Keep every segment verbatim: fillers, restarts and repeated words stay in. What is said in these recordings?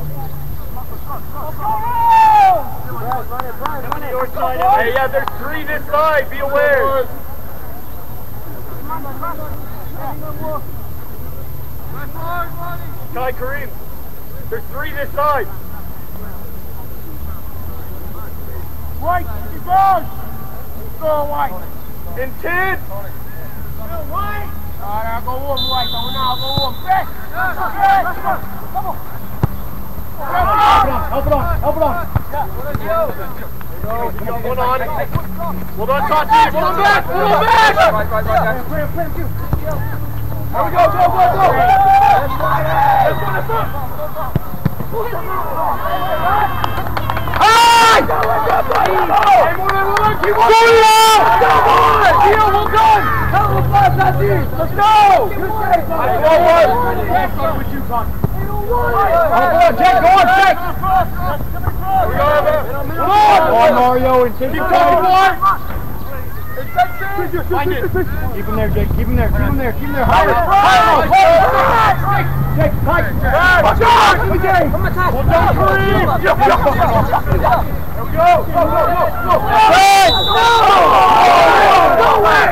Hey, yeah, there's three this side. Be aware. Kai Kareem. There's three this side. White, keep going. Go white. In ten. Go white. All right, go warm white. Go now, go warm. Back. Back. Come on. Help it on, help it on. Yeah, what you? You got one on. Well done, Tati. Pull him back, pull him back. Right, right, right, right. Play him, play him, play him. Here we go, go, go, go. Let's go, let's go. Hey! Hey, one on one, keep on. Come on! Deal, well done. Hell of a pass, Tati. Let's go. Let's go, one. Let's go with you, Con. Go on, Jake, go on, Jake! Here we go, Evan! Come on! Come on, Mario, and keep going, boy! Find it! Keep him there, Jake, keep him there, keep him there, keep him there! Higher! Higher! Jake, tight! Watch out! Come on, Jake! Hold on, Kareem! There we go! Go, go, go, go! Hey! No! No way!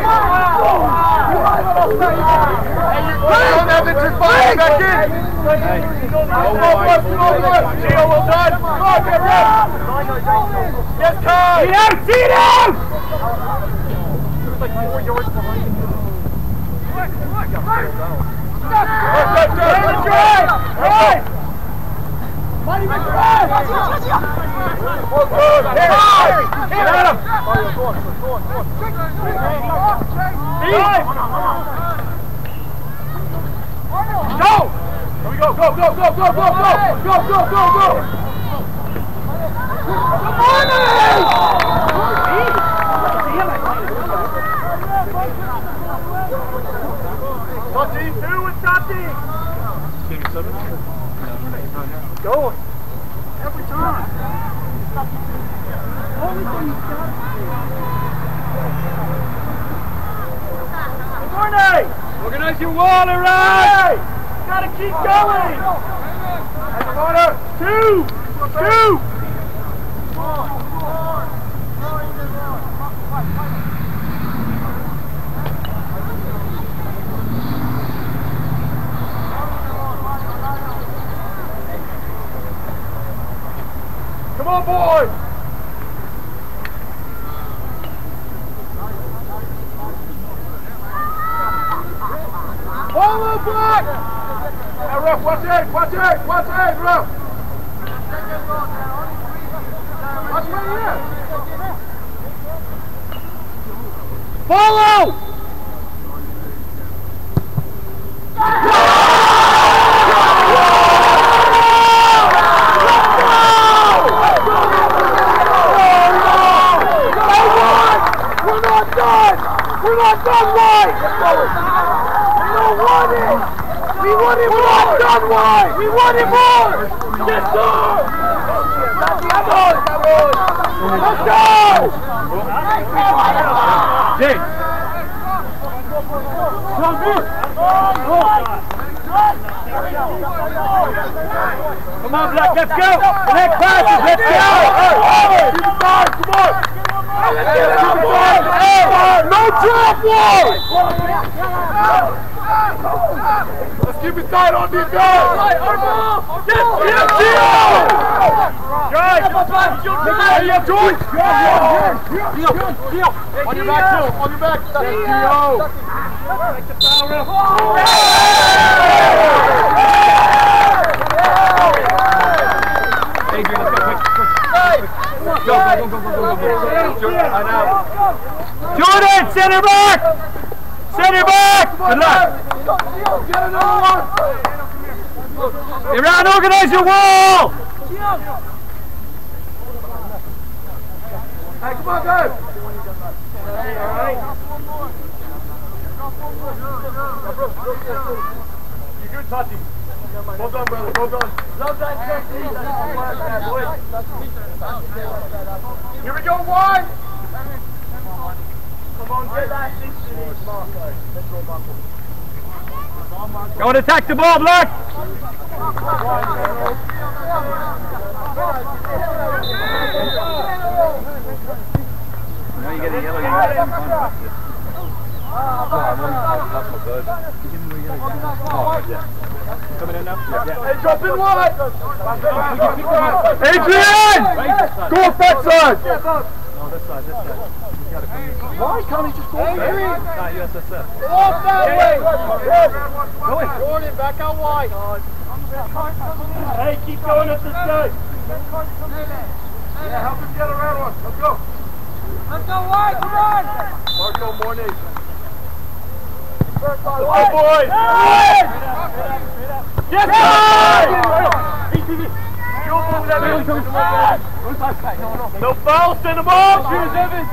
Hey, you're Evan, just fire back in! Hey. Go, go, go, go! Gio, well done! Come on, get rep! Yes, Kai! See him! See him! There's like four yards behind him. Right! Money with the rest! Well good! Hit him! Hit him! Go on, go on, go on. Go! Here we go, go, go, go, go, go, go! Go, go, go, go! Come on, Tati, two with Tati! Game seven? Go! Every time! Only thing you've got to do. Morning! Organize your wall, alright! You gotta keep going! Two! Two! Come on, boys! Follow back! Hey, ref, watch it, watch it, watch it, ref! Watch right here! Follow! We're not done! We're not done, White! We don't want it! We want it more! We're not done, White! We want it more! Yes, sir! Come on! Let's go! Jake! Come on! Come on, Black, let's go! The next passes, let's go! Keep it tight, come on! Let's get it up, boys! No drop, White! Let's keep it tight on defense! Yes, yes, Gio! Guys! Gio, George! Gio, Gio! On your back, Gio! On your back! Gio! Take the foul, ref! Adrian, let's go quick, quick, quick. Go, go, go, go, go, go, go, go. Jordan, center back! Center back! Good luck! Get another one! Get around, organize your wall! Hey, come on, guys! Hey, all right. You're good, Tati. Well done, brother. Well done. Love that technique. Here we go, one. Come on, get that. Go and attack the ball, Black. Coming in now? Yeah. Hey, drop in wide! Adrian! Go off that side! No, this side, this side. Why can't he just go off there? Nah, U S S F. Off that way! Go in. Jordan, back out wide. Hey, keep going up this guy. Yeah, help him get around one. Let's go. Let's go wide, come on! Marco Mornay. Let's go, boys! Yes, guys! No foul, send them off! Cheers, Evan!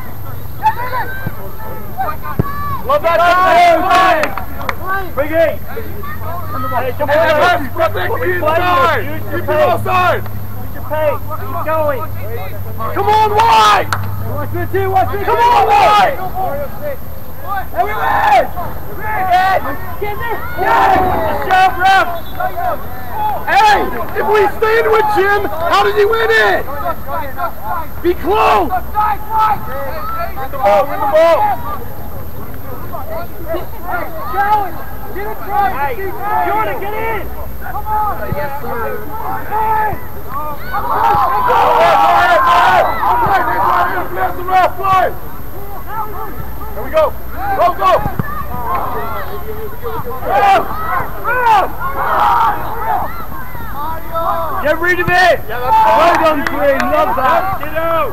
Love that guy! Big eight! Hey, come on, guys! Step back to the inside! Keep it outside! Use your pace, keep going! Come on, wide! Watch the two, watch the two! Come on, wide! Everywhere! Yes! Get there! Yes! Good job, ref! Hey! If we stand with Jim, how does he win it? Be close! Win the ball, win the ball! Get it right! Hey, Jordan, get in! Come on! Yes, sir! Hey! Come on! Go! Blast the ref, fly! Here we go! Go, go! Get rid of it! Yeah, that's well done, Green. Love that. Get out!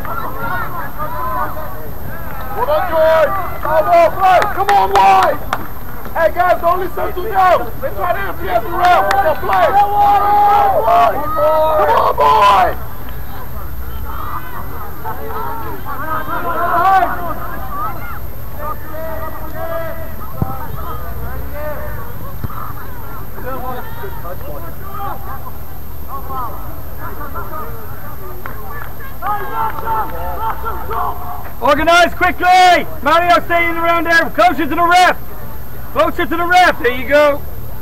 Well done, George! Come on, play! Come on, wide! Hey, guys, don't listen to them! They try to influence the ref! Come on, play! Come on, boy! Organize quickly! Mario, stay in around there. Closer to the ref. Closer to the ref. There you go.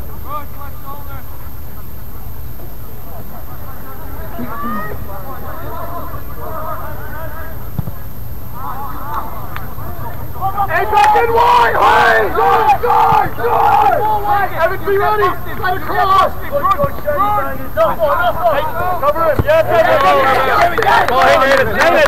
Hey, back in wide! Hey! Good, good, good! Evan, be ready! Got a cross! Cover him! Yes, Evan! Go ahead, David! David!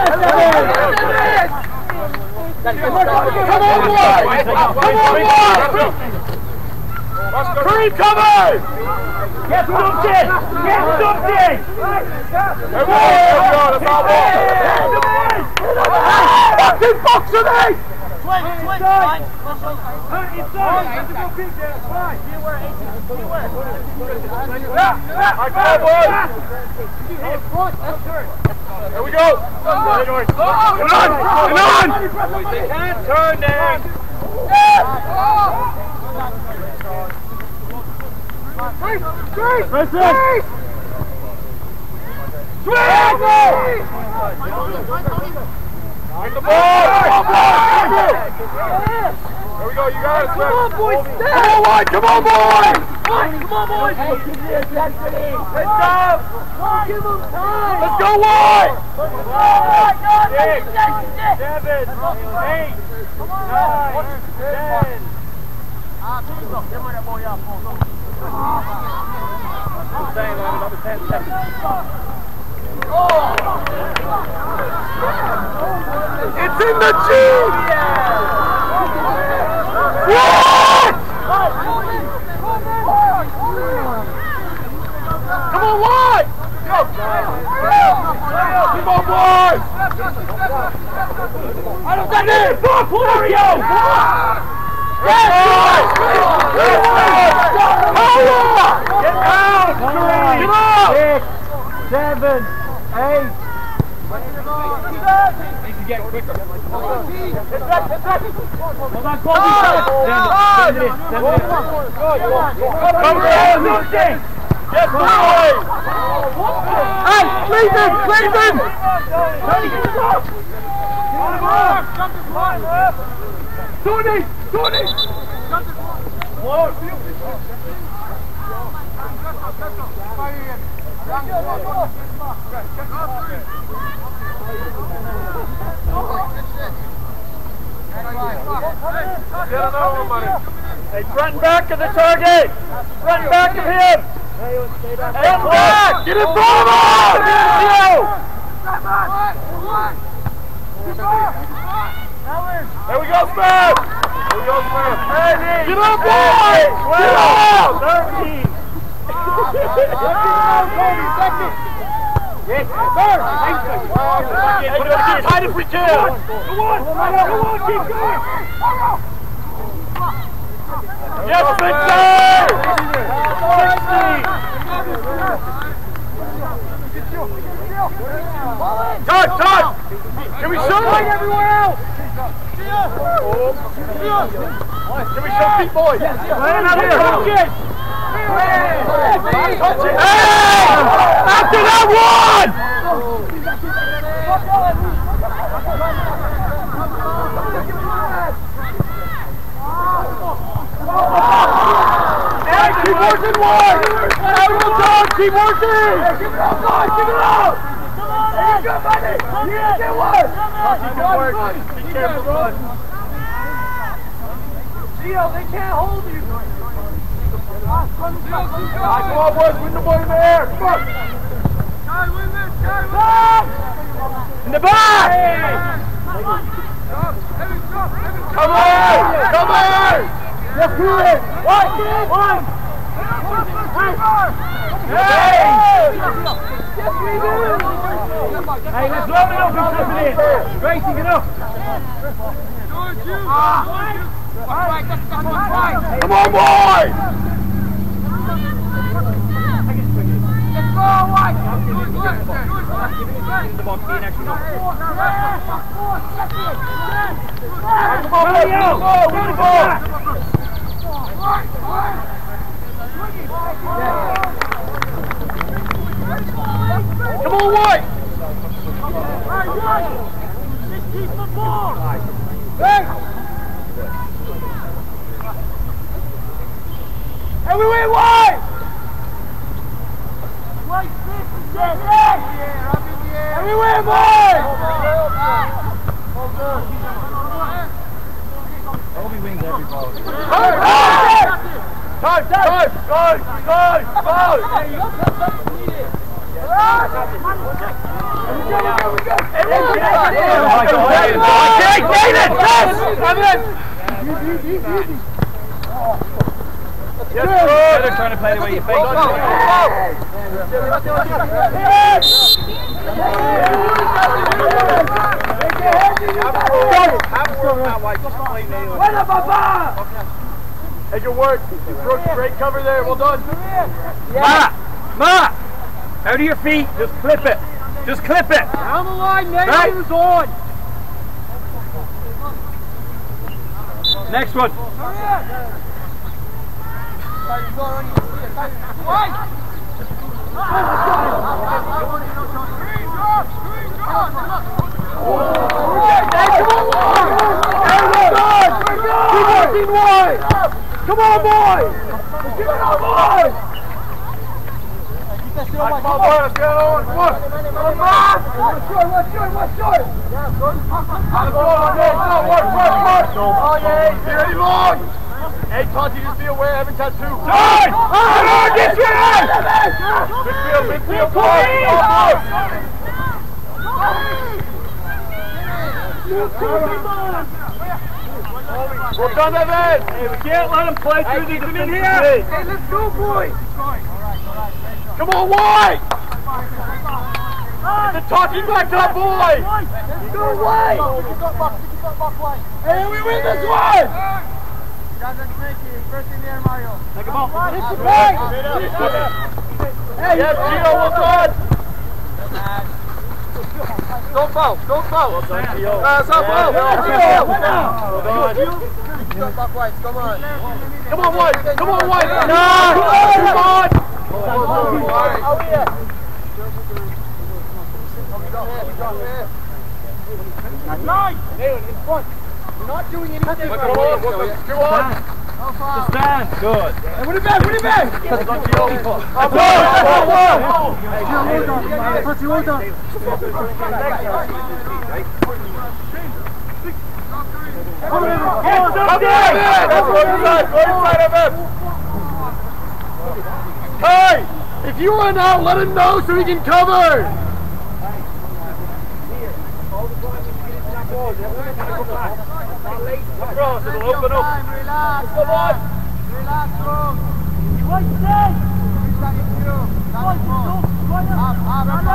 Come on, wide! Come on, wide! Kareem, cover! Get something! Get something! There we go! That's all ball! Fucking box of eight! Swing, swing, fine. Inside! Alright, come on, boys! There we go! Come on! Come on! They can't turn there! Press it! Bring the ball! There we go, you got it! Come on, boys! Come on, wide! Come on, boys! Come on, boys! Good job! Give him time! Let's go wide! Six, seven, eight, nine, ten. Staying on another ten seconds. It's in the Jeep! What? Come on, wide! Go! Come on, boys! I don't got it! Fuck, Mario! Yes, boys! Get out! Get out! Six, seven, eight. Need to get quicker. Hold on, Colby. Send it, send it. Come on, Lucy! Yes, boys! Hey, Cleveland! Cleveland! Tony! Tony! Get another one, buddy. Hey, front and back of the target! Front and back of him! Hey, back! Get in front of him! There we go, Smith! There we go, Smith! Hey, get up, boy! Get up! thirteen! Yes, sir! Hey, put it as tight as we can! Come on! Come on, keep going! Yes, Spencer! Todd, Todd! Can we show them? Everywhere else! Can we show Pete Boyd? Hey! After that one! Hey, keep working one! Hey, well done! Keep working! Hey, keep it up, guys! Keep it up! Hey, you're good, buddy! You gotta get one! Keep working! Be careful, bud! Gio, they can't hold you! Come on, boys! Win the ball in the air! Come on! In the back! Come on! Come on! Let's do it! One! One! Hey! Yes, we do! Hey, let's load it up and flip it in! Gracie, get up! Come on, boys! Let's go, White! The ball being actually not. Come on, Leo! Win the ball! Come on, White! Just keep the ball! Hey! Hey, we win, White! White, six, six, six! Hey, we win, boys! All good. Obi wins every ball. Time, time, time, time, time, time! Hey, you Yes, they're trying to play the way you think. Go, go, Hey, good work. Great cover there. Well done. Ma! Ma! Out of your feet. Just clip it. Just clip it. Down the line, Nate. Right. Who's on? Next one. Come on, boys! Let's give it up, boys! Come on, boys, let's get on! Come on! Come on! What's short, what's short, what's short? Yeah, good. Let's go, work, work, work! Oh, yeah, here he long! Hey, Tonti, just be aware, every tattoo. Time! Come on, get your ass! Big field, big field, come on! Well done, Evan! Hey, we can't let him play through the defensive here. Hey, let's go, boys! Come on, White! Get the talking back up, boy! Go, White! Hey, we win this one! First in there, Mario. Take him off. Hit the bag! Hey, yes, Gio, well done! Don't foul, don't foul. Well done, Gio. Uh, stop foul. Well done. Come on. Come on, White. Come on, White. No! Come on! Come on, White. Oh, yeah. Nine! In front. We're not doing anything. Look at one. Go on. Just stand. Good. Hey, what it back? What it back? Well done, Gio. Up, up, up, Hey, hold on. Touch you, hold on. Come in! Come in! Go inside! Go inside of him! Hey! If you run out, let him know so he can cover! Cross, it'll open up. Relax, Come on! relax, bro. Right side. Up, up, up,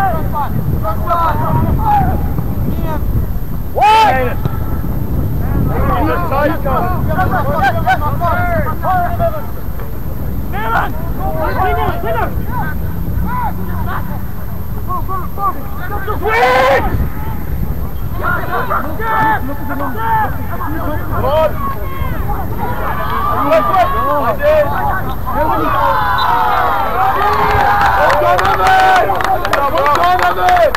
What? Just tight, come. Milan! Winner, winner! Switch! Come on! Wait, wait! I did! One of it! One of it!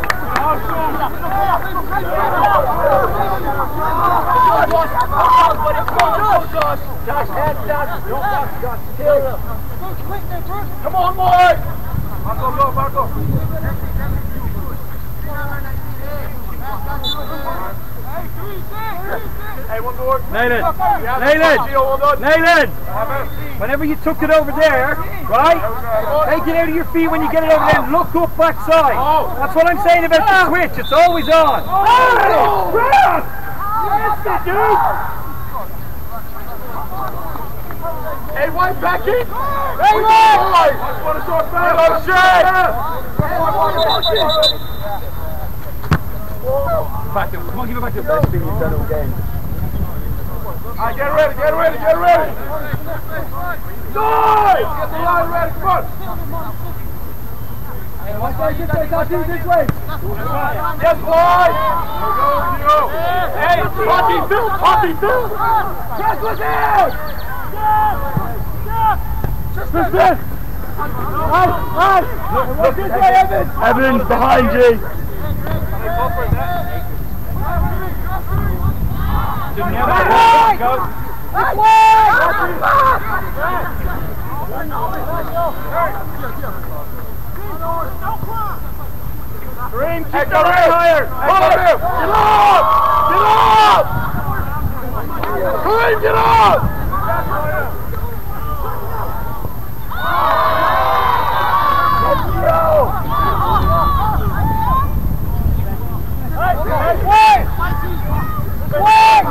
Josh, hands down. Don't back, Josh. Kill him. Come on, boy! Back up, go, back up. Hey, one more. Nathan, Nathan, Nathan, whenever you took it over there, right, take it out of your feet when you get it over there and look up backside. That's what I'm saying about the switch, it's always on. Hey, white back in! Hey, white! What a short pass! Back to, come on, give it back to the best thing you've done all game. Alright, get ready, get ready, get ready! Nice! Get the line ready, come on! Hey, one way, this way, Tati, this way! Yes, boy! Go, go! Hey, Tati, Phil, Tati, Phil! Press with him! Press this! Right, right! Look this way, Evan! Evan's behind you! Kareem, keep the right higher! Follow him! Get up! Get up! Kareem, get up! Let's go! Hey, hey, wait! Wait!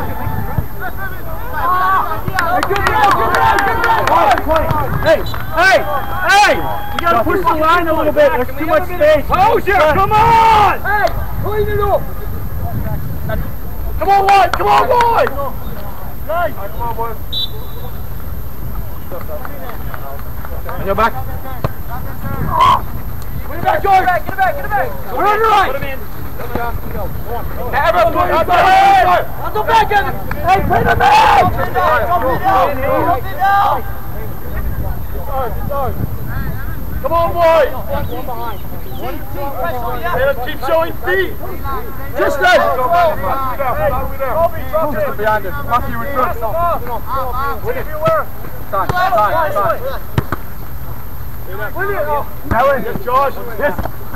Hey, hey, hey! You gotta push the line a little bit, there's too much space. Closure! Come on! Hey, clean it up! Come on, White! Come on, White! Nice! Come on, boys. And you're back. Put it back, George! Get it back, get it back! We're on your right! Put him in. Evan, look at the head! I'll go back, Evan! Hey, put him in! Come on, boy! Hey, let's keep showing feet! Just that! Just behind us. Matthew was good. Win it. Time, time, time. Win it! Ellen, yes, Josh. Yes.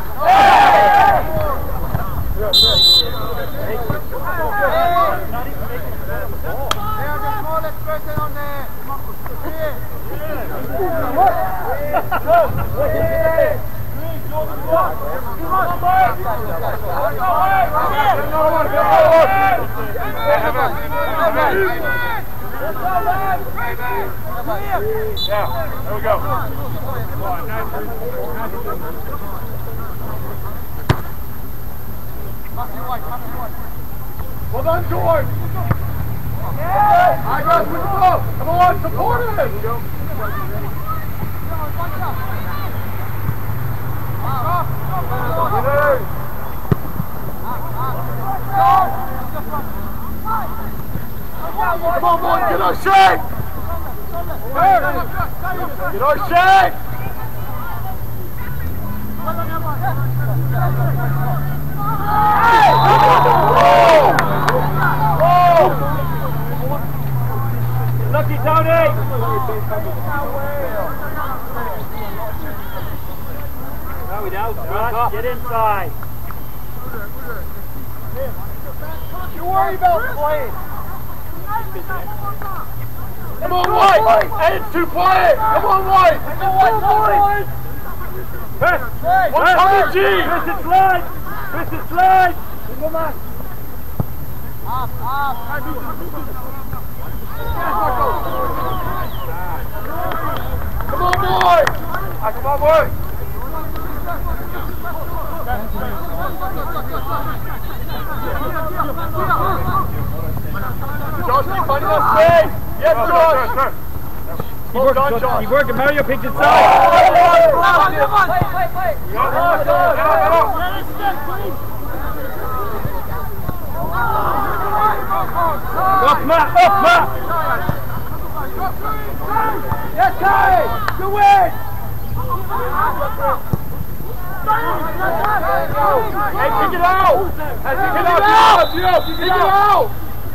Yeah, there we go. Well done, George! Yeah! I got it, put the ball! Come on, support him! There we go. Come on, boys, get our shake! Get our shake! Lucky Tony! No, we don't. Josh, get inside. You worry about playing. Come on, White! Edge to play! Come on, White! Come on, boys! Chris! One hundred G! Chris, it's slide! Chris, it's slide! Come on! Up, up! Come on, boy! Ah, come on, boy! Josh, keep finding that space! Yes, Josh! Keep working, Josh. Keep working, Mario picked inside! Come on, come on! Wait, wait, wait! Come on, Josh! Up, Matt! Up, Matt! Yes, Kai! You win! Hey, kick it out! Hey, kick it out! Kick it out! Kick it out!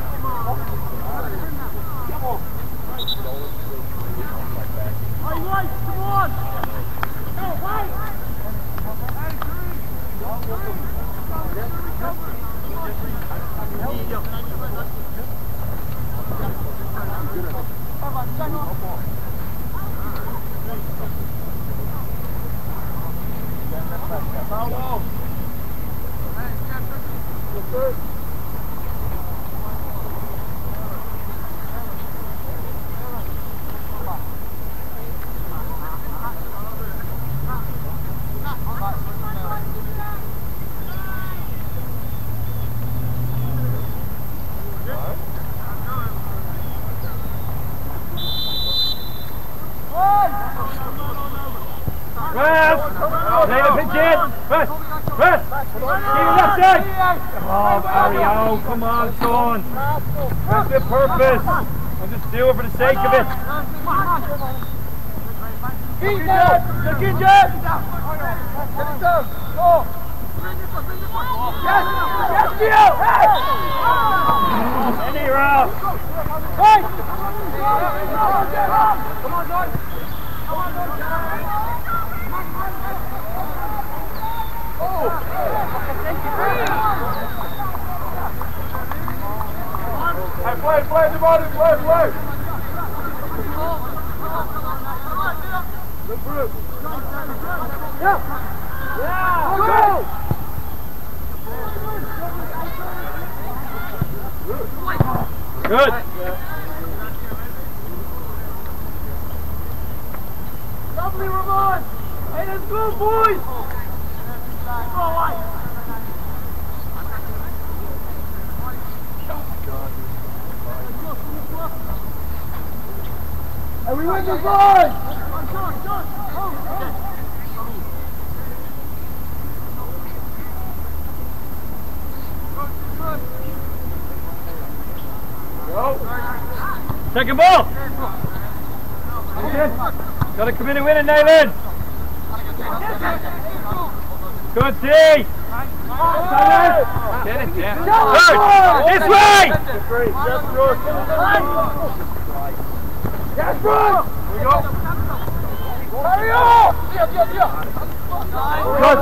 Oh, come on, Sean. That's the purpose. I'll just do it for the sake of it. Keep that! Keep that! Get it done! Go! Yes! Yes, Gio! Hey! Any round. Hey! Come on, John! Come on, John! Oh! Hey, play, play, everybody, play, play! Good group. Yeah! Yeah! Go! Good. Lovely, Ramon! Hey, let's go, boys! Go, White! Hey, we win this line! Second ball. Gotta come in and win it, Nathan. Good D. Get it, yeah. Good. This way. Yes, Bruce! Here we go. Hurry up! Good.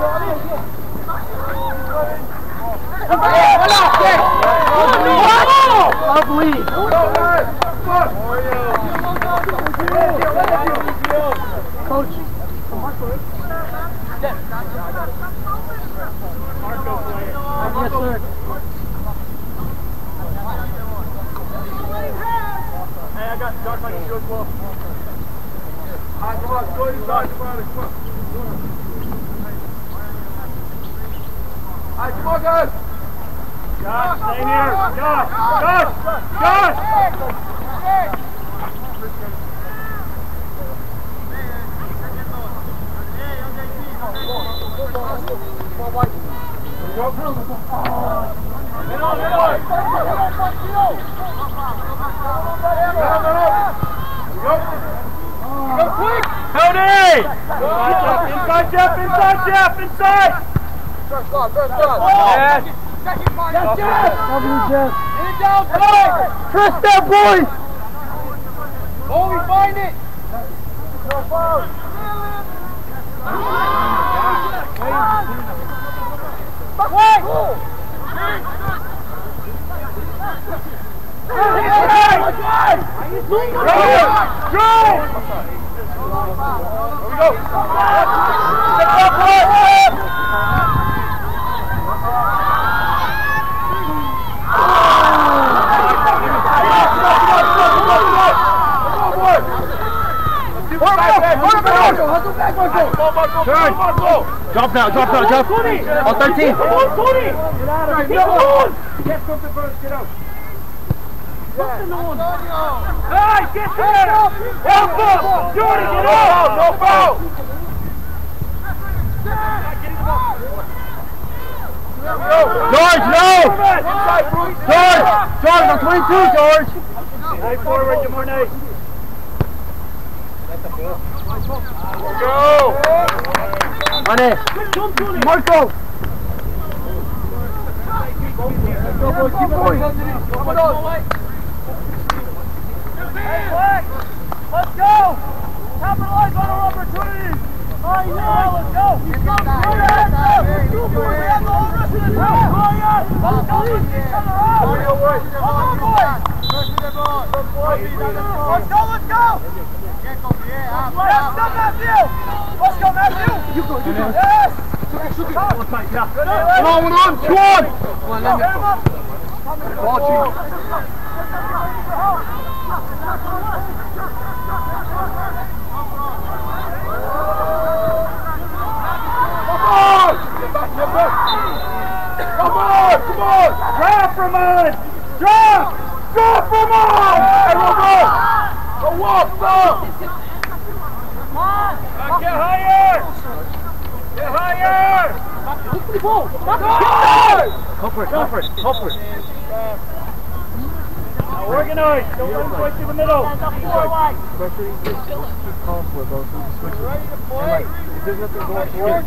Lovely. Coach. Yes, sir. Hey, I got Josh like a shield ball. Alright, come on, go inside, come on, come on. Alright, come on, guys. Josh, stay near. Josh, Josh, Josh. Cody! Inside Jeff, inside Jeff, inside! First God, first God. Yes. Yes, Jeff! W, Jeff. Get it down, play! Trust that, boys! Oh, we find it! No foul! Wait! Drop now, drop now, drop. On thirteen. Come on, Tony! Get out of it, get on! Get something first, get out. Something on. Hey, get there! Help up! Jordan, get out! No foul! George, no! George! George, on twenty-two, George! Hey, forward, good morning. Go! On it! Marco! Go, boys, keep going! Let's go! Capitalize on our opportunities! Oh yeah, let's go! Let's go! Let's go! We have the whole rest of the time! Oh yeah! Let's go! Each other out! Come on, boys! Let's go, let's go! Yes, go, Matthew! Let's go, Matthew! You go, you go! Yes! Come on, one on, two on! Come on, let me go. Watch you. Come on, come on! Drop from us! Drop! Drop from us! Hey, go, go! Go walk, go! Get higher! Get higher! Look for the ball! Go for it, go for it, go for it. Now organize! Don't let him go through the middle! Ready to play? If there's nothing going forward,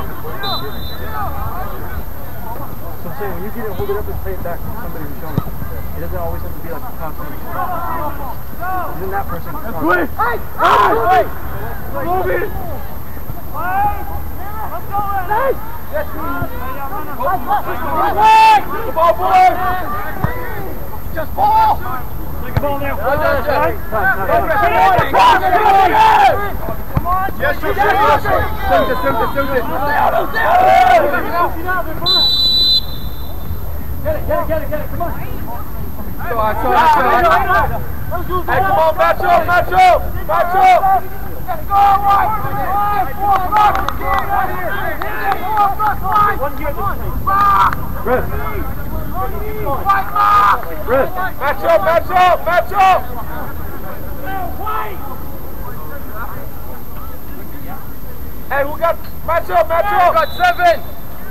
so I'm saying, when you get it, hold it up and play it back to somebody who's showing it. It doesn't always have to be like a constant. Isn't that person constant? Hey! Hey! Move it! Let's go, Ed! Yes, Come on, boys! Just ball! Take the ball now. Right. Come on! Yes, sir. Yes, sir. Send it, send it, send it. Get it, get it, get it, get it, come on. That's all, that's all, that's all. Hey, come on, match up, match up, match up. Let's go, right! One here, Chris. Chris. Match up, match up, match up. Hey, we got match up, match up. We got seven.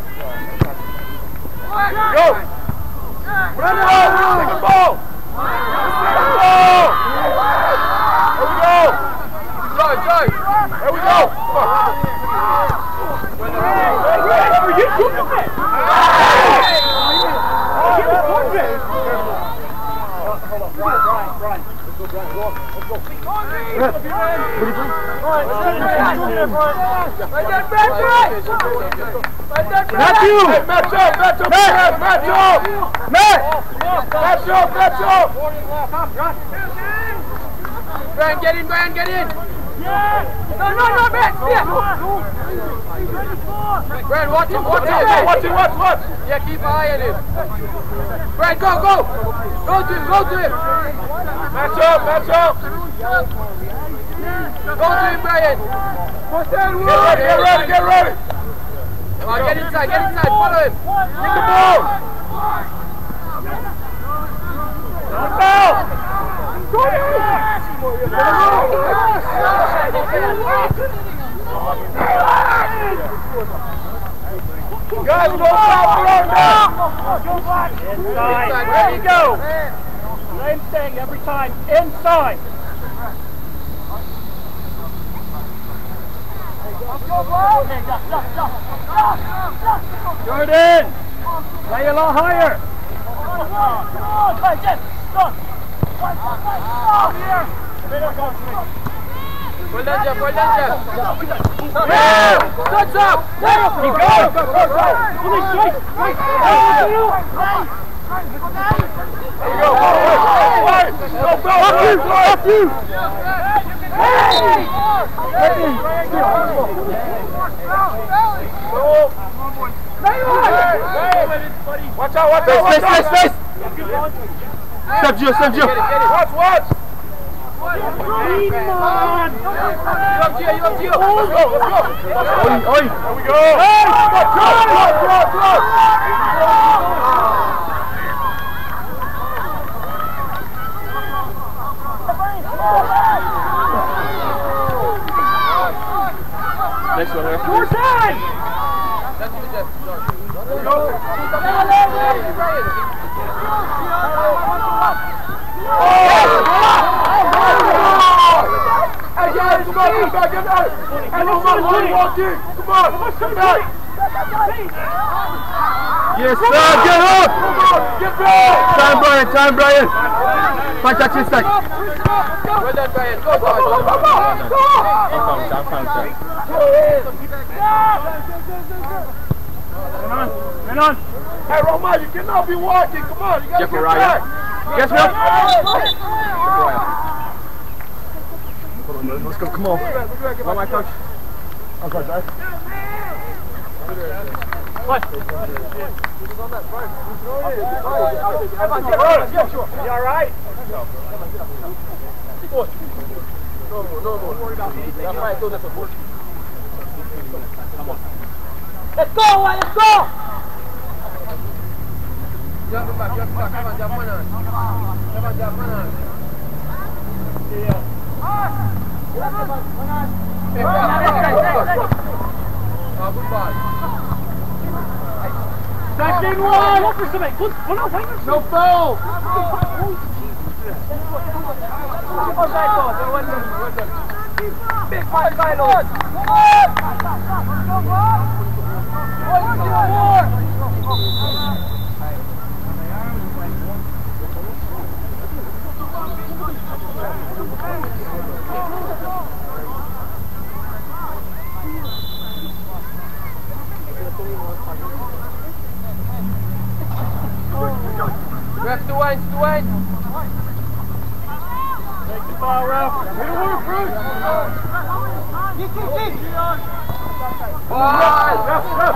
Go. Run it out, take the ball. Take the ball. Here we go. Go, go. Here we go. Are you doing it? Hold on, Brian, Brian, Brian. Let's go, Brian. Go, let's go. Matthew! Hey, match up, match up, Matt, match up! Matt! Match up, match up! Brian, get in, Brian, get in! No, no, no, Matt! Brian, watch him, watch Watch him! it, watch it, watch, watch! Yeah, keep an eye on him. Brian, go, go! Go to him, go to him! Match up, match up! Go to him, Brian! Get ready, get ready, get ready! Come on, get inside, get inside, follow him! Take the ball! Down, down! Guys, no foul now! Inside, there you go! Same thing every time, inside! Jordan! Play a lot higher! Well done, Jeff, well done, Jeff! Yeah! Touch up! Keep going! Go, go, go! Police, straight! Straight! There you go! Go, go! Up you! Up you! Hey! Watch out, watch out, watch out! Face, face, face! Step Gio, step Gio! Watch, watch! Gio, you up, Gio. Let's go, let's go. Oi, oi. There we go. Hey, go, go, go, go. Next one there. Four time! That's what it is. There we go. Hey guys, come on, come back in there! Hey, no man, one walk in! Come on, come back! Yes, sir, get up! Come on, get back! Time, Brian, time, Brian! Contact in sec. Well done, Brian. Go, go, go, go, go! I'm coming, I'm coming, sir. Come on, come on! Hey, Roma, you cannot be walking. Come on, you gotta Jeffrey get Ryan. back. Guess what? Let's go, come on. Come on, my coach. I'm coach, right? What? You all right? No, no, no. That's right, do that support. Come on. Let's go, let's go! Jump back, jump back, come on, jump on. Come on, jump on. Yeah. Oh, good ball. Second one! Go for something! Good! Oh no, wait! No foul! Big five, Kylo! Ref, two wines, two wines. Take the ball, Ralph. Good work, Bruce. Kick, kick, kick! Ball. Ref, ref.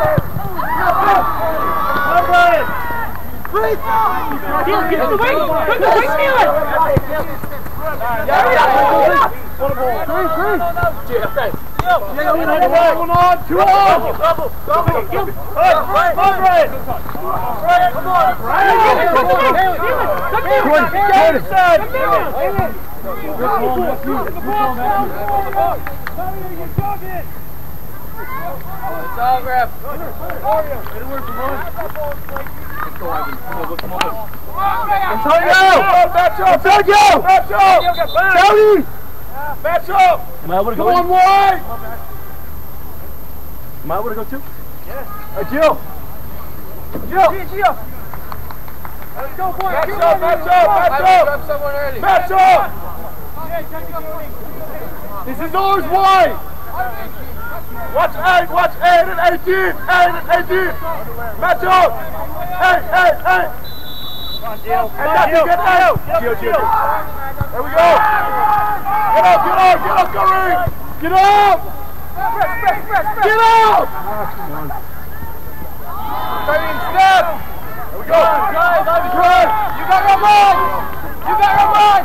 Come on, Brian. Breathe! Heel, get in the wing! Put the wing, Heel! Yeah, yeah, What a ball. Three, three. Yeah, okay. One on, two on! Double, double. Come on, Brian! Brian, come on! Brian, get it! Come on! Come here! Come here! It's all ref. Antonio! Match up! Antonio! Match up! Tony! Match up! Am I able to Come go? on, wide! Am I able to go too? Yeah. Hey, Jill! Jill! Gio! Let's go, boy! Match Keep up! moving, Match keep up! moving. Match up! Someone early. Match up! This is ours, wide! Watch eight! Watch eight and eighteen! Eight and eighteen! Match up! Eight! Eight! Eight! Come on, Jill! And that's to get out! Jill, Jill! There we go! Get up! Get up! Get up, Kareem! Get up! Get up! Kareem, step! There we go! Drive! Drive! You got your man! You got your man!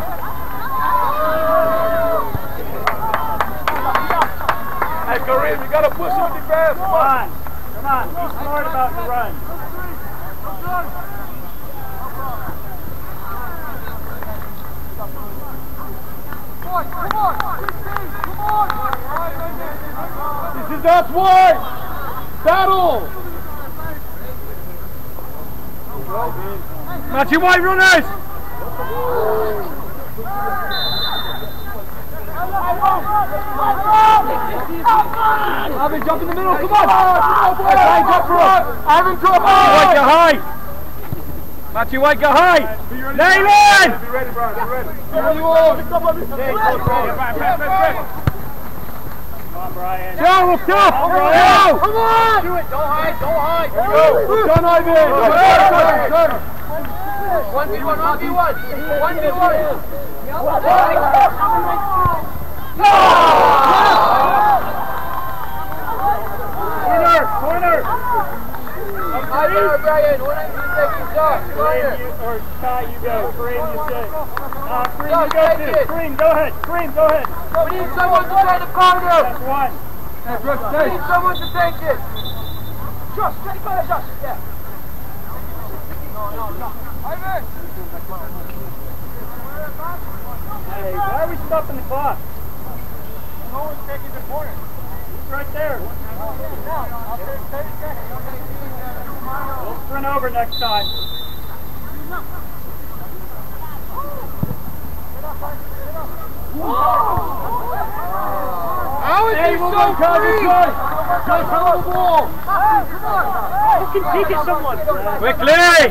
Hey, Kareem, you gotta push him with the fast. Come on! Come on! Be smart about the run! This is us, one! Battle! Matthew White runners! Ivan, jump in the middle, come on! Hey, jump for us! Ivan, drop White, get high! Matthew White, get high! Nayland! Be ready, Brian, be ready. Here you are! Come on, Brian! Joe, look up! Joe! Come on! Do it! Don't hide, don't hide! Go! We're done, Ivan! one v one, one v one! one v one! Corner! Corner! Ivan or Brian, one of you take your shot! Brave, you, or Ty, you go. Brave, you say. Uh, Cream, you go too. Cream, go ahead. Cream, go ahead. We need someone to take the corner. That's one. We need someone to take it. Josh, take it, Josh. Yeah. No, no, no. Ivan. Hey, why are we stopping the clock? No one's taking the corner. It's right there. We'll sprint over next time. How is he so free? Just hold the ball. You can peek at someone. Quickly! Hey,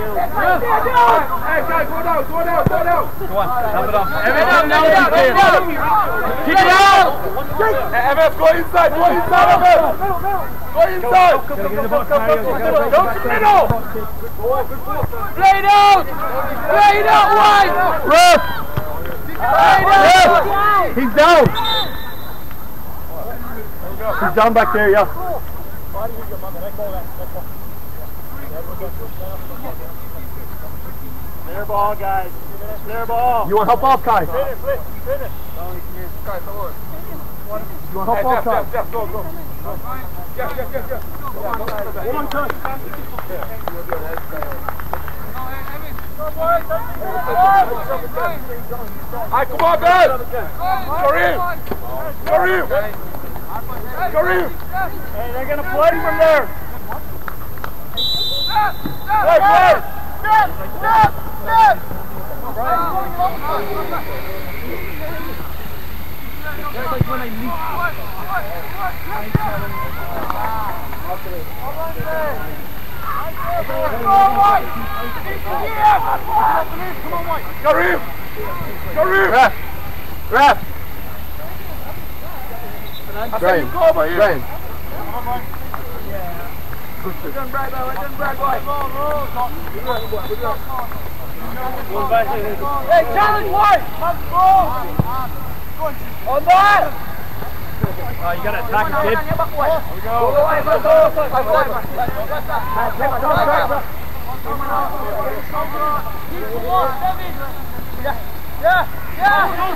guys, go down, go down, go down. Go on, have it on. M F, now you can. Kick it out! M F, go inside, go inside, M F. Go inside. Go to the middle. Play it out! Play it out wide! Ref! Play it out! He's down. He's down back there, yeah. Clear ball, guys. Clear ball. You want help off, Kai? Finish, finish, finish. You want help off, Kai? Jeff, go, go. Jeff, Jeff, Jeff, Jeff. One time. Alright, come on, guys! Kareem! Kareem! Kareem! Hey, they're gonna play from there. Hey, play! Step! Step! Step! That's like when I meet. Kareem! Kareem! Ref! Ref! I said you go over here! Brian. Hey, challenge one! On that! Oh, you gotta attack him, kid. Here we go. Yeah, yeah!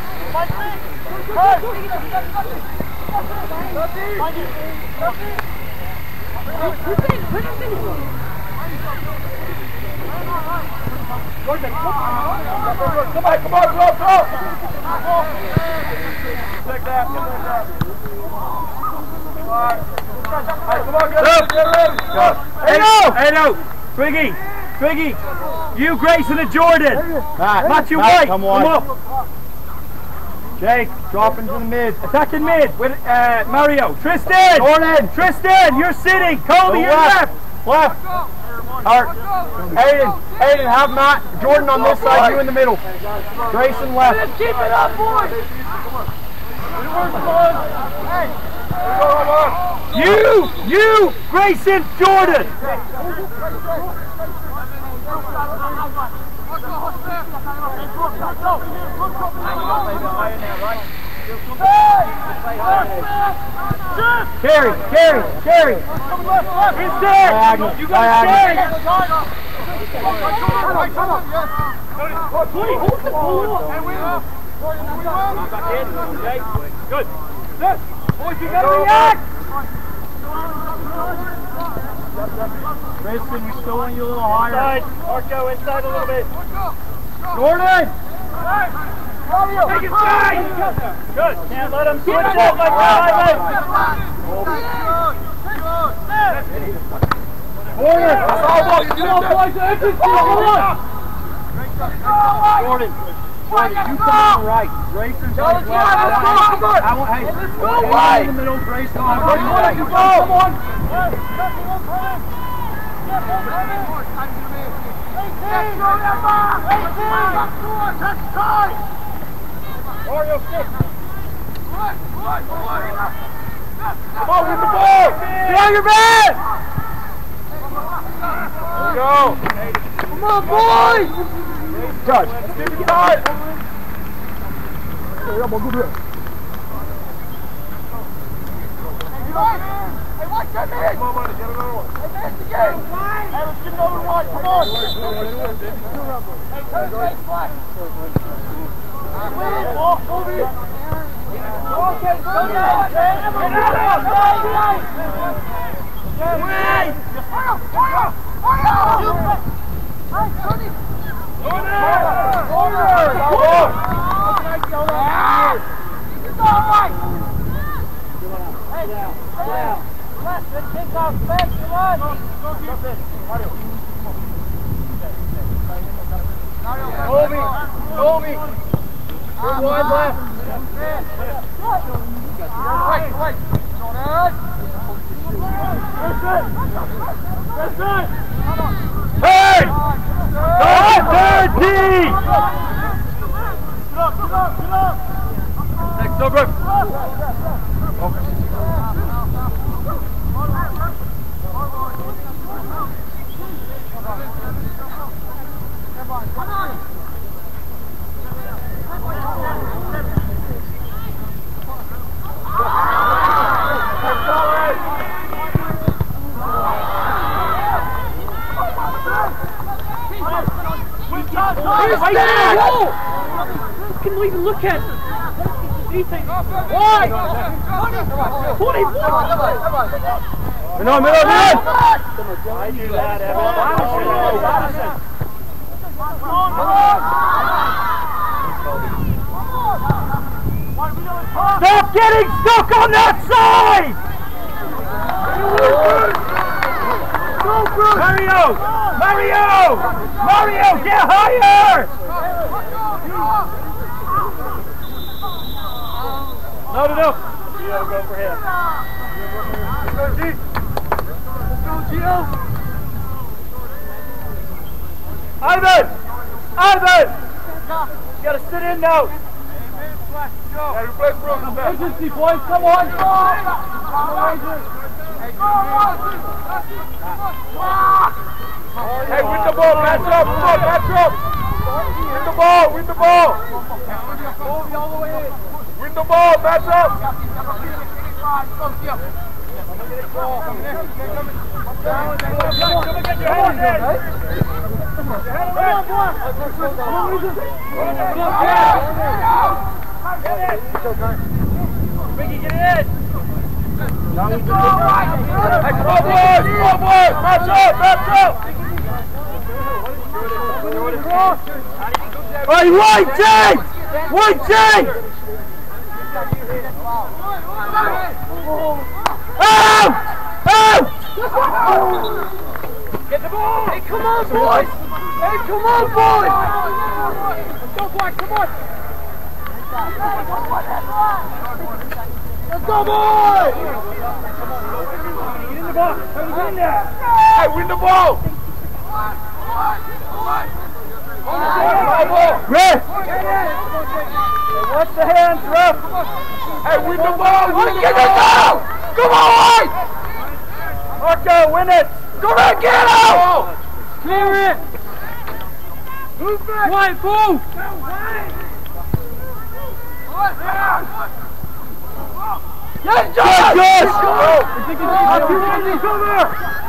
Come on, come on, go, go! Take that, take that. Alright, come on, get ready, get ready! Hey, no! Hey, no! Twiggy! Twiggy! You, Grayson, and Jordan! Matt, Matthew Matt, White! come on. Come up! Jake, drop into the mid. Attacking mid with uh, Mario. Tristan! Jordan! Tristan, you're sitting! Kobe, Go you're left. left! Left! Alright, Aiden, Aiden, have Matt, Jordan on this side, you in the middle. Grayson left. Keep it up, boys! You! You! Grayson! Jordan! Carry! Carry! Carry! Inside! Diagonal, You got diagonal. Good. Good. Boys, you gotta react! Grayson, we still want you a little higher. Inside. Marco, inside a little bit. Jordan! Take it side! Good. Can't let him switch out like that. Corner! That's all, boys, you Come on, boys, exit, come on! Jordan! Jordan, you come on the right. Grayson's Go, right. let's go, let's go, come on! I want, hey, Let's go, Aiden wide! in the middle, Grayson on the Come on, right. you go! Come on! Mario, stick. Come on with the ball! Get on your bed! There we go! Come on, boys! Judge. Let's keep it tight! Hey, watch that man! Come on, buddy, get another one. Hey, man, the game! Hey, let's get another one, come on! Hey, turn straight, flat! Win! Ball, Kobe! Okay, go down! Get out! Win! Fire! Fire! Fire! Hey, Tony! Corner! Corner! Corner! It's all right! Hey, down! Left, then kick off, back, come on! Jump in, Mario. Kobe! Kobe! Good one, left! Right, right! That's it! That's it! Hey! Go thirty! Get up, get up, get up! Next over. Right there! Whoa! Couldn't even look at it. Why? Twenty! No, middle, middle! I do that, Evan. Stop getting stuck on that side! Mario! Mario! Mario, get higher! Not enough. Gio, go for him. Let's go, G. Let's go, Gio. Ivan! Ivan! You gotta sit in now. Yeah, replace Brooks. Agency, boys, come on! Hey, win the ball, match up, come on, match up! Win the ball, win the ball! Win the ball, match up! Ricky, get in! Hey, come on, boys, come on, boys! Match up, match up! Hey, White Jay! White Jay! Out! Out! Get the ball! Hey, come on, boys! Hey, come on, boys! Let's go, boys, come on! Let's go, boys! Get in the ball! Get in there! Hey, win the ball! Ref! Watch the hands, ref! Hey, win the ball! Win the Get it ball! down! Come on! Marco, win it! Go back, get out! Clear it! Move back! White, move! Yes, Josh! Yes, Josh! Come there!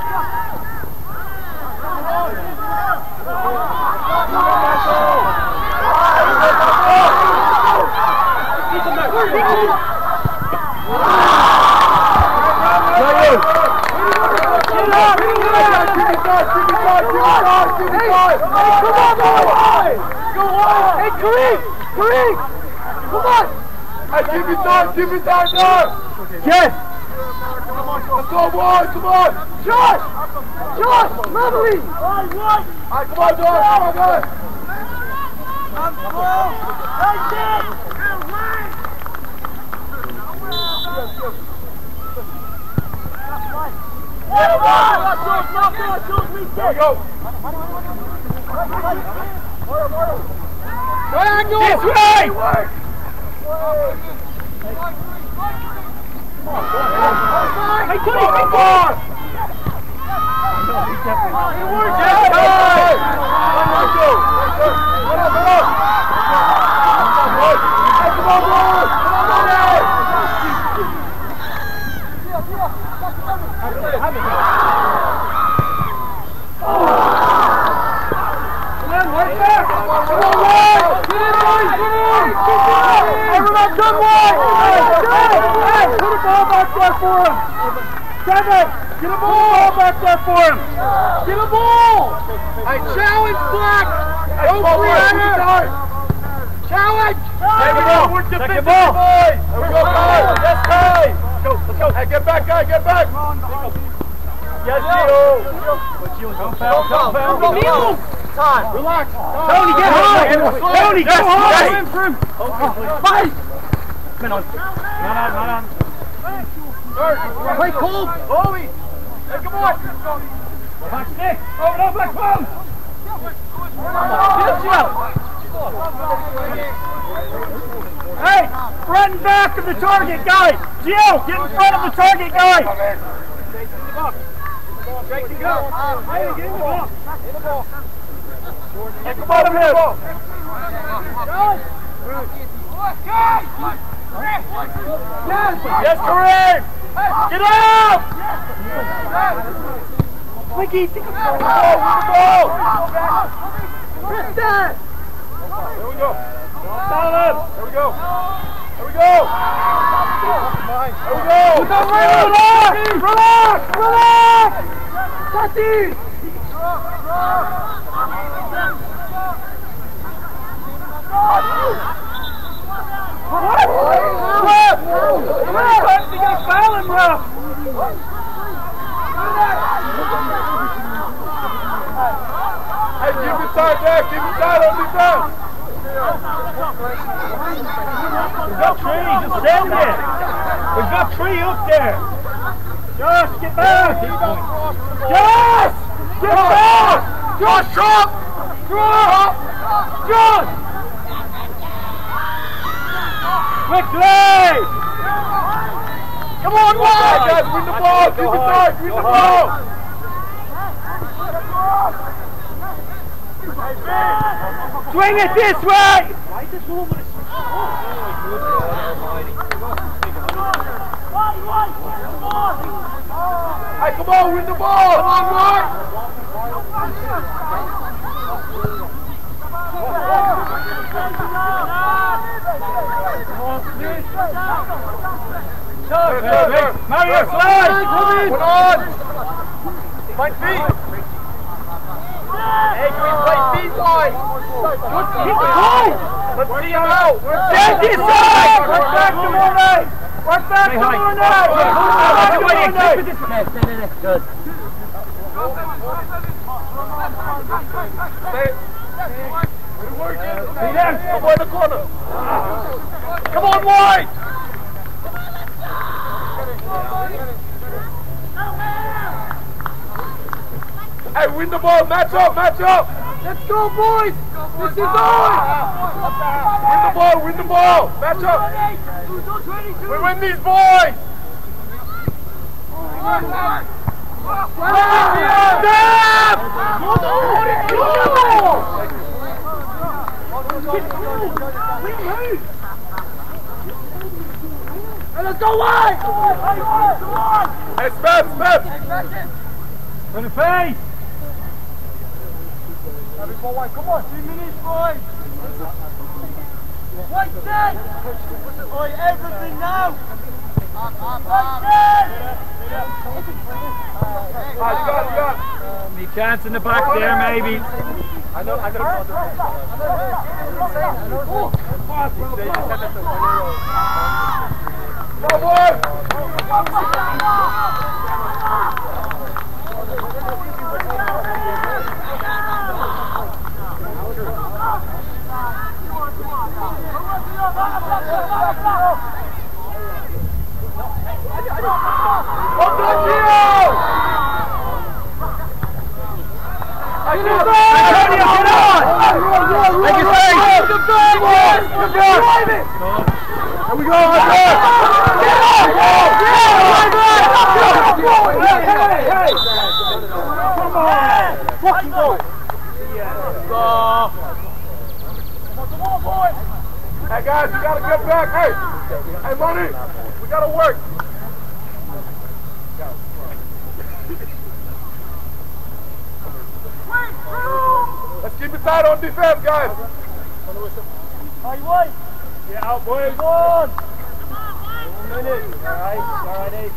Hey, Kareem! Kareem! Come on! Hey, give me time, give me time, Josh! Yes! Let's go, boys, come on! Josh! Josh! Lovely! Alright, come on, Josh, come on, guys! There we go! Triangle! This way! Hey, Tony, come on! It works! Yes, guys! Let's go! Let up, let up! Come on, boys! Come on, boys! on, work back! Come on, White! Get in, White! Get in! Everyone, good White! Hey, hey, put a ball back there for him! Kevin, get a ball back there for him! Get a ball! Hey, challenge, Black! Don't create! Challenge! Take the ball! Take the ball! There we go, guys! Yes, guys! Let's go, let's go! Hey, get back, guys, get back! Yes, Gio! Don't foul, don't foul! Neil! Time! Relax! Tony, get high! Tony, get high! Fight! Come on. Not on, not on. Play cold! Bobby! Hey, come on! Back stick! Over, over, back, come! Get out! Hey! Front and back of the target, guys! Gio, get in front of the target, guys! Straight to go! Hey, get in the ball! Hey, come on, man! Yes, Kareem! Get out! Wiggy, take a Go, ball! go, go! Kristen! There we go. Solid! There we go. There we go. There we go. Relax! Relax! Relax! Tati! What? What? How many times did you get fouling, bro? Hey, give me time there. Give me time on me down. We've got three, just stand there. We've got three up there. Josh, get back! Josh! Get back! Josh, drop! Drop! Josh! Quickly! Come on, Wyatt! Guys, win the ball! Keep it tight! Win the ball! Swing it this way! Hey, come on, win the ball! Come on, Wyatt! Mario, slide! Put on! My feet! Hey, can we play feet wide? Keep the ball! Let's see him out! Stand this side! Work back to Mornay! Work back to Mornay! Good. Stay. We're working. Stay there. Come on in the corner. Come on, wide! Hey, win the ball. Match up, match up. Let's go, boys! This is on! Win the ball, win the ball. Match up. We win these boys. Stop! Let's go wide! Hey, Smith, Smith. On the face! Come on, two minutes, boys. White set. Oi, everything now. White set. Ah, you got it, you got it. Any chance in the back there, maybe? I know, I know. Come on! Here we go, let's go! Hey, hey, hey! Come on! Fucking go! Go! Come on, boy! Hey, guys, we gotta get back! Hey! Hey, Money! We gotta work! tight on defense, guys. Hey, wait. Yeah, out, boys. Come on. One minute. All right, all right, Ace.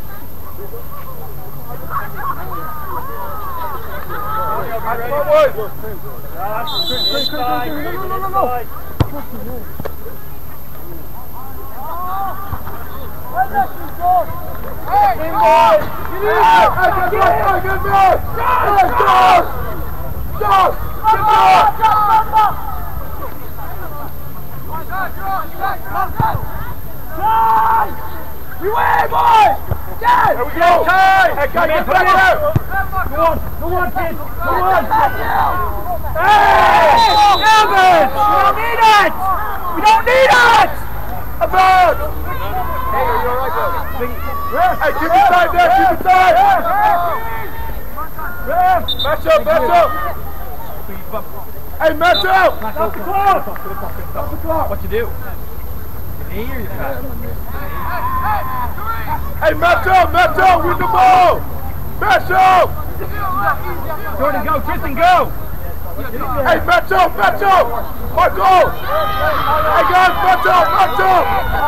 Come on, boys. Inside. No, no, no, no, no. Inside. Right next to John. Hey, boys. You need it. Hey, good man. Hey, good man. Hey, Josh. Josh. Good man. John! We win, boys! Yes! Here we go. Hey, guys, get back here. Go on, go on, kid. Go on. Hey! Evans! We don't need it! We don't need it! Evans! Hey, are you all right, though? Hey, keep it tight there, keep it tight! Match up, match up! Hey, match up! Stop the clock! Stop the clock! What you do? You knee or you pass? Hey, match up, match up, win the ball! Match up! Jordan, go, Tristan, go! Hey, match up, match up! Michael! Hey, guys, match up, match up!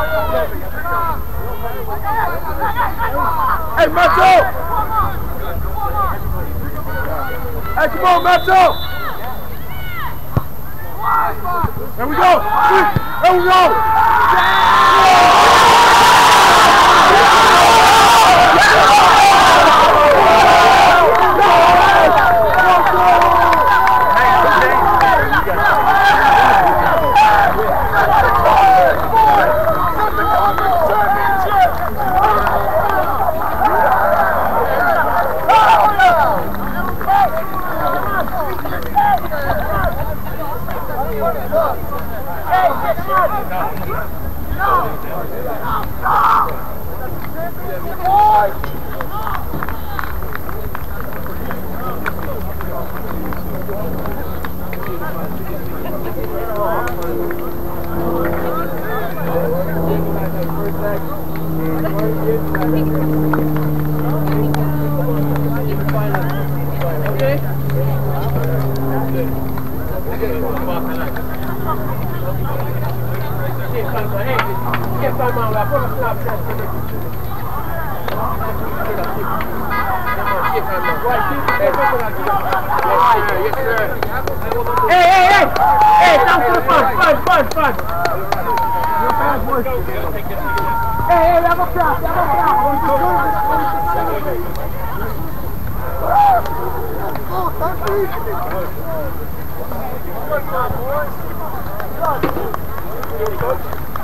Hey, match up! Hey, come on, match up! There we go! There we go! Hey, hey, hey! Hey, down to the front, front, front, front! Hey, hey, level crowd, level crowd! Oh,